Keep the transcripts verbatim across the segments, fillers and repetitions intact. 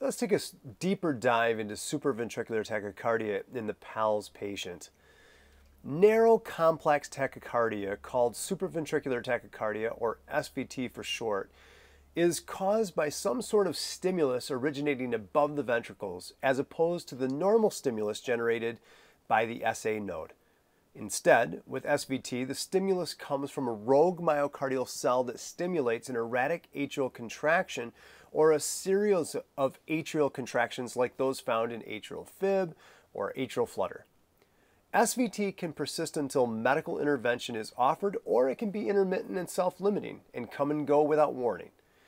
Let's take a deeper dive into supraventricular tachycardia in the PALS patient. Narrow complex tachycardia, called supraventricular tachycardia, or S V T for short, is caused by some sort of stimulus originating above the ventricles, as opposed to the normal stimulus generated by the S A node. Instead, with S V T, the stimulus comes from a rogue myocardial cell that stimulates an erratic atrial contraction or a series of atrial contractions like those found in atrial fib or atrial flutter. S V T can persist until medical intervention is offered, or it can be intermittent and self-limiting and come and go without warning.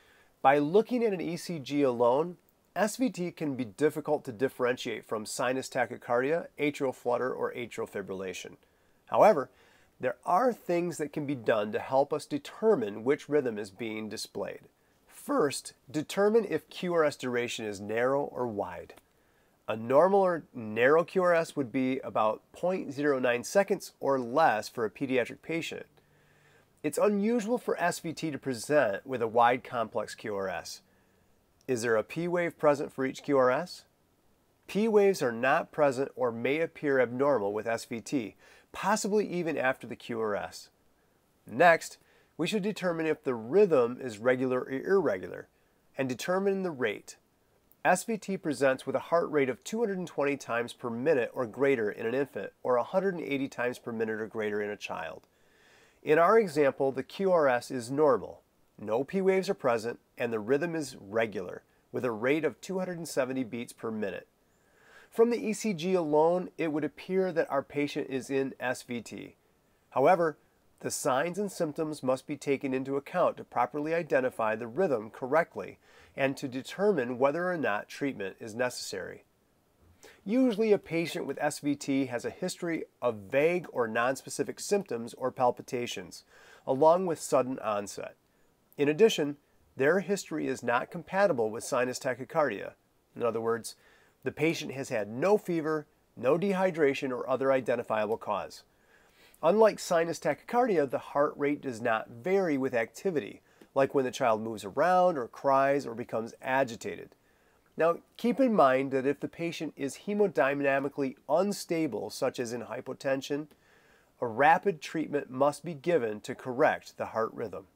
By looking at an E C G alone, S V T can be difficult to differentiate from sinus tachycardia, atrial flutter, or atrial fibrillation. However, there are things that can be done to help us determine which rhythm is being displayed. First, determine if Q R S duration is narrow or wide. A normal or narrow Q R S would be about zero point zero nine seconds or less for a pediatric patient. It's unusual for S V T to present with a wide complex Q R S. Is there a P wave present for each Q R S? P waves are not present or may appear abnormal with S V T, possibly even after the Q R S. Next, we should determine if the rhythm is regular or irregular, and determine the rate. S V T presents with a heart rate of two hundred twenty times per minute or greater in an infant, or one hundred eighty times per minute or greater in a child. In our example, the Q R S is normal, no P waves are present, and the rhythm is regular, with a rate of two hundred seventy beats per minute. From the E C G alone, it would appear that our patient is in S V T. However, the signs and symptoms must be taken into account to properly identify the rhythm correctly and to determine whether or not treatment is necessary. Usually, a patient with S V T has a history of vague or nonspecific symptoms or palpitations, along with sudden onset. In addition, their history is not compatible with sinus tachycardia. In other words, the patient has had no fever, no dehydration, or other identifiable cause. Unlike sinus tachycardia, the heart rate does not vary with activity, like when the child moves around or cries or becomes agitated. Now, keep in mind that if the patient is hemodynamically unstable, such as in hypotension, a rapid treatment must be given to correct the heart rhythm.